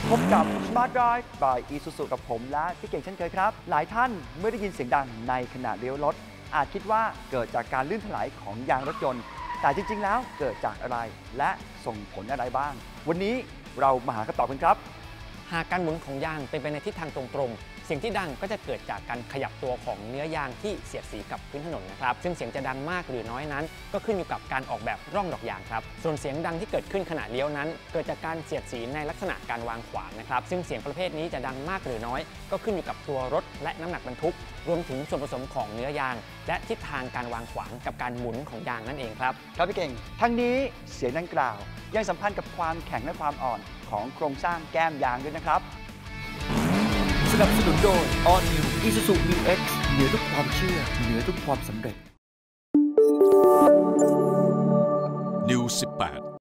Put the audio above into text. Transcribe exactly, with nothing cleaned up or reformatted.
พบกับ Smart Drive by Isuzu กับผมและพี่เก่งเช่นเคยครับหลายท่านเมื่อได้ยินเสียงดังในขณะเลี้ยวรถอาจคิดว่าเกิดจากการลื่นถลายของยางรถยนต์แต่จริงๆแล้วเกิดจากอะไรและส่งผลอะไรบ้างวันนี้เรามาหาคำตอบกันครับหากการหมุนของยางเป็นไปในทิศทางตรงๆเสียงที่ดังก็จะเกิดจากการขยับตัวของเนื้อยางที่เสียดสีกับพื้นถนนนะครับซึ่งเสียงจะดังมากหรือน้อยนั้นก็ขึ้นอยู่กับการออกแบบร่องดอกยางครับส่วนเสียงดังที่เกิดขึ้นขณะเลี้ยวนั้นเกิดจากการเสียดสีในลักษณะการวางขวางนะครับซึ่งเสียงประเภทนี้จะดังมากหรือน้อยก็ขึ้นอยู่กับตัวรถและน้ำหนักบรรทุกรวมถึงส่วนผสมของเนื้อยางและทิศทางการวางขวางกับการหมุนของยางนั่นเองครับครับพี่เก่งทั้งนี้เสียงดังกล่าวยังสัมพันธ์กับความแข็งและความอ่อนของโครงสร้างแก้มยางด้วยนะครับสนับสนุนโดย All New Isuzu มิว เอ็กซ์ เหนือทุกความเชื่อเหนือทุกความสำเร็จนิว สิบแปด